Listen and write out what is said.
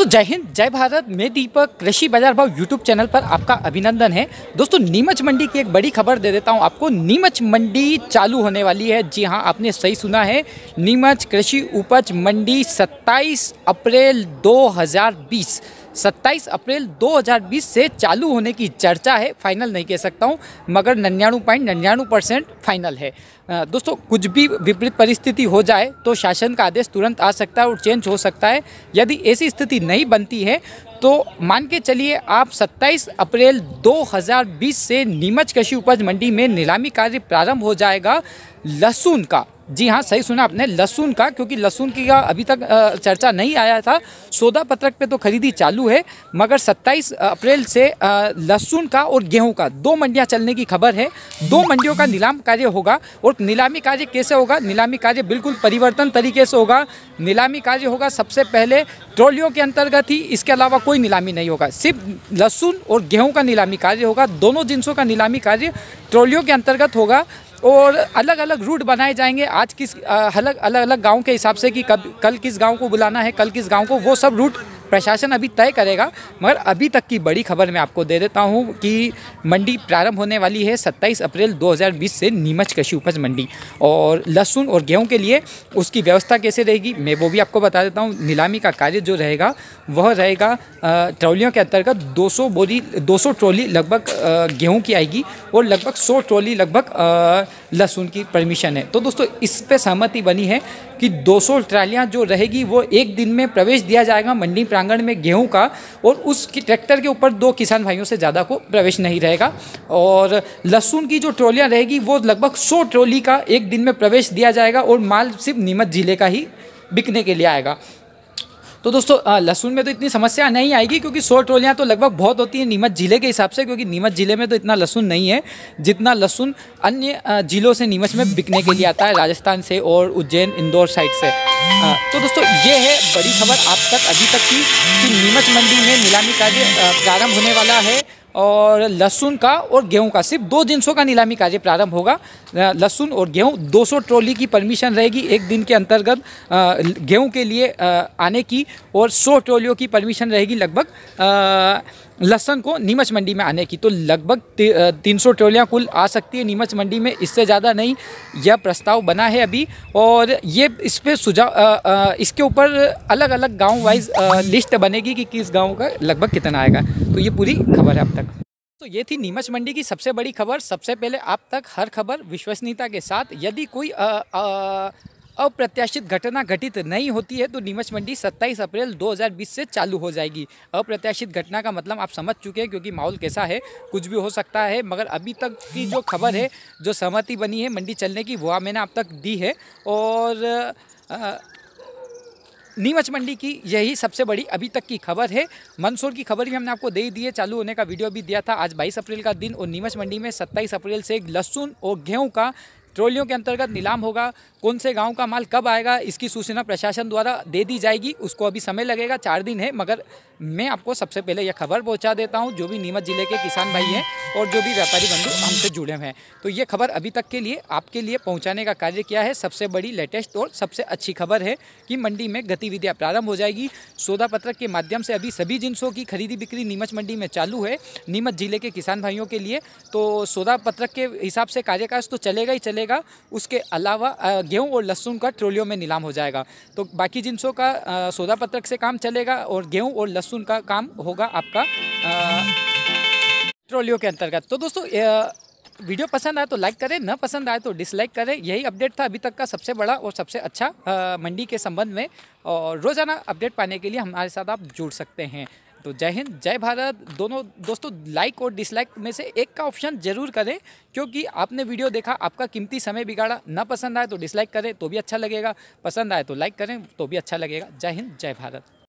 दोस्तों जय हिंद जय भारत। मैं दीपक कृषि बाजार भाव यूट्यूब चैनल पर आपका अभिनंदन है। दोस्तों नीमच मंडी की एक बड़ी खबर दे देता हूं आपको। नीमच मंडी चालू होने वाली है। जी हां, आपने सही सुना है। नीमच कृषि उपज मंडी 27 अप्रैल 2020 27 अप्रैल 2020 से चालू होने की चर्चा है। फाइनल नहीं कह सकता हूं, मगर 99.99% फाइनल है। दोस्तों कुछ भी विपरीत परिस्थिति हो जाए तो शासन का आदेश तुरंत आ सकता है और चेंज हो सकता है। यदि ऐसी स्थिति नहीं बनती है तो मान के चलिए आप 27 अप्रैल 2020 से नीमच कृषि उपज मंडी में नीलामी कार्य प्रारंभ हो जाएगा लहसुन का। जी हाँ, सही सुना आपने, लहसुन का, क्योंकि लहसुन की अभी तक चर्चा नहीं आया था। सौदा पत्रक पे तो खरीदी चालू है, मगर 27 अप्रैल से लहसुन का और गेहूं का 2 मंडियां चलने की खबर है। 2 मंडियों का नीलाम कार्य होगा। और नीलामी कार्य कैसे होगा? नीलामी कार्य बिल्कुल परिवर्तन तरीके से होगा। नीलामी कार्य होगा सबसे पहले ट्रॉलियों के अंतर्गत ही, इसके अलावा कोई नीलामी नहीं होगा। सिर्फ लहसुन और गेहूं का नीलामी कार्य होगा। दोनों जिनसों का नीलामी कार्य ट्रॉलियों के अंतर्गत होगा और अलग अलग रूट बनाए जाएंगे। आज किस अलग अलग गांव के हिसाब से कि कल किस गांव को बुलाना है, कल किस गांव को, वो सब रूट प्रशासन अभी तय करेगा। मगर अभी तक की बड़ी खबर मैं आपको दे देता हूं कि मंडी प्रारंभ होने वाली है 27 अप्रैल 2020 से नीमच कृषि उपज मंडी। और लहसुन और गेहूं के लिए उसकी व्यवस्था कैसे रहेगी मैं वो भी आपको बता देता हूं। नीलामी का कार्य जो रहेगा वह रहेगा ट्रॉलियों के अंतर्गत 200 ट्रॉली लगभग गेहूं की आएगी और लगभग 100 ट्रॉली लगभग लहसुन की परमिशन है। तो दोस्तों इस पे सहमति बनी है कि 200 ट्रालियाँ जो रहेगी वो एक दिन में प्रवेश दिया जाएगा मंडी प्रांगण में गेहूं का, और उस ट्रैक्टर के ऊपर 2 किसान भाइयों से ज़्यादा को प्रवेश नहीं रहेगा। और लहसुन की जो ट्रॉलियाँ रहेगी वो लगभग 100 ट्रॉली का एक दिन में प्रवेश दिया जाएगा और माल सिर्फ नीमच जिले का ही बिकने के लिए आएगा। तो दोस्तों लहसुन में तो इतनी समस्या नहीं आएगी, क्योंकि 100 ट्रॉलियाँ तो लगभग बहुत होती हैं नीमच जिले के हिसाब से, क्योंकि नीमच जिले में तो इतना लहसुन नहीं है जितना लहसुन अन्य जिलों से नीमच में बिकने के लिए आता है, राजस्थान से और उज्जैन इंदौर साइड से। तो दोस्तों ये है बड़ी खबर आप तक अभी तक की कि नीमच मंडी में नीलामी कार्य प्रारंभ होने वाला है। और लहसुन का और गेहूं का सिर्फ 2 जिनसों का नीलामी कार्य प्रारंभ होगा। लहसुन और गेहूं 200 ट्रॉली की परमिशन रहेगी एक दिन के अंतर्गत गेहूं के लिए आने की, और 100 ट्रॉलियों की परमिशन रहेगी लगभग लहसुन को नीमच मंडी में आने की। तो लगभग 300 ट्रॉलियाँ कुल आ सकती है नीमच मंडी में, इससे ज़्यादा नहीं। यह प्रस्ताव बना है अभी, और ये इस पर सुझाव इसके ऊपर अलग अलग गांव वाइज लिस्ट बनेगी कि किस गांव का लगभग कितना आएगा। तो ये पूरी खबर है अब तक। तो ये थी नीमच मंडी की सबसे बड़ी खबर। सबसे पहले आप तक हर खबर विश्वसनीयता के साथ, यदि कोई अप्रत्याशित घटना घटित नहीं होती है तो नीमच मंडी 27 अप्रैल 2020 से चालू हो जाएगी। अप्रत्याशित घटना का मतलब आप समझ चुके हैं, क्योंकि माहौल कैसा है, कुछ भी हो सकता है। मगर अभी तक की जो खबर है, जो सहमति बनी है मंडी चलने की, वो मैंने आप तक दी है। और नीमच मंडी की यही सबसे बड़ी अभी तक की खबर है। मंदसौर की खबर भी हमने आपको दे दी है, चालू होने का वीडियो भी दिया था। आज 22 अप्रैल का दिन, और नीमच मंडी में 27 अप्रैल से लहसुन और गेहूं का ट्रॉलियों के अंतर्गत नीलाम होगा। कौन से गांव का माल कब आएगा इसकी सूचना प्रशासन द्वारा दे दी जाएगी। उसको अभी समय लगेगा, 4 दिन है, मगर मैं आपको सबसे पहले यह खबर पहुंचा देता हूं, जो भी नीमच जिले के किसान भाई हैं और जो भी व्यापारी बंधु हमसे जुड़े हुए हैं। तो ये खबर अभी तक के लिए आपके लिए पहुंचाने का कार्य किया है। सबसे बड़ी, लेटेस्ट और सबसे अच्छी खबर है कि मंडी में गतिविधियाँ प्रारंभ हो जाएगी। सौदा पत्रक के माध्यम से अभी सभी जिनसों की खरीदी बिक्री नीमच मंडी में चालू है नीमच जिले के किसान भाइयों के लिए। तो सौदा पत्रक के हिसाब से कार्यकाज तो चलेगा ही चलेगा। उसके अलावा गेहूं और लहसुन का ट्रॉलियों में नीलाम हो जाएगा। तो बाकी जिनसों का सौदा पत्रक से काम चलेगा और गेहूं और लहसुन का काम होगा आपका ट्रॉलियों के अंतर्गत। तो दोस्तों वीडियो पसंद आए तो लाइक करें, न पसंद आए तो डिसलाइक करें। यही अपडेट था अभी तक का सबसे बड़ा और सबसे अच्छा मंडी के संबंध में। और रोज़ाना अपडेट पाने के लिए हमारे साथ आप जुड़ सकते हैं। तो जय हिंद जय भारत। दोनों दोस्तों लाइक और डिसलाइक में से एक का ऑप्शन जरूर करें, क्योंकि आपने वीडियो देखा, आपका कीमती समय बिगाड़ा। ना पसंद आए तो डिसलाइक करें तो भी अच्छा लगेगा, पसंद आए तो लाइक करें तो भी अच्छा लगेगा। जय हिंद जय भारत।